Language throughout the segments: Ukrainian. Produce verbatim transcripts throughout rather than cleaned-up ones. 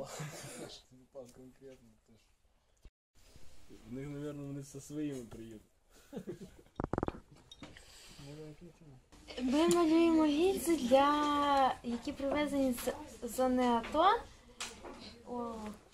попав. Не попав конкретно теж. У них, мабуть, вони зі своїми приїдуть. Ми малюємо гільзи, для... які привезені з зони АТО. О.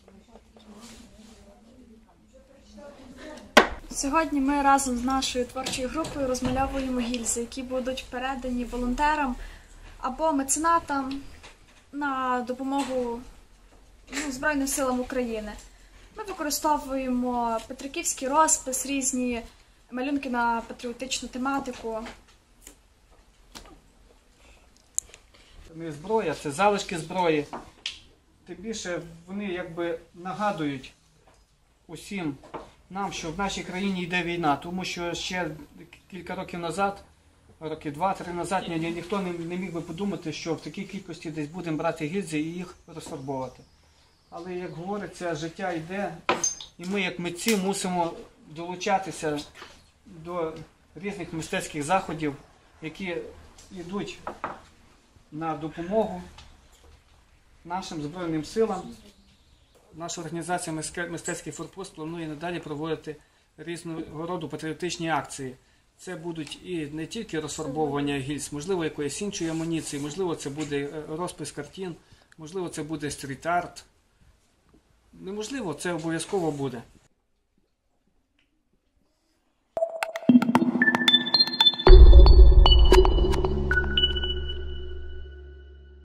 Сьогодні ми разом з нашою творчою групою розмальовуємо гільзи, які будуть передані волонтерам або меценатам на допомогу ну, Збройним силам України. Ми використовуємо петриківський розпис, різні малюнки на патріотичну тематику. Це не зброя, це залишки зброї. Тим більше вони якби нагадують усім нам, що в нашій країні йде війна, тому що ще кілька років назад, роки два-три назад, ні, ніхто не, не міг би подумати, що в такій кількості десь будемо брати гільзи і їх розфарбовувати. Але, як говориться, життя йде, і ми, як митці, мусимо долучатися до різних мистецьких заходів, які йдуть на допомогу нашим Збройним силам. Наша організація «Мистецький форпост» планує надалі проводити різного роду патріотичні акції. Це будуть і не тільки розфарбовування гільз, можливо, якоїсь іншої амуніції, можливо, це буде розпис картин, можливо, це буде стріт-арт. Неможливо, це обов'язково буде.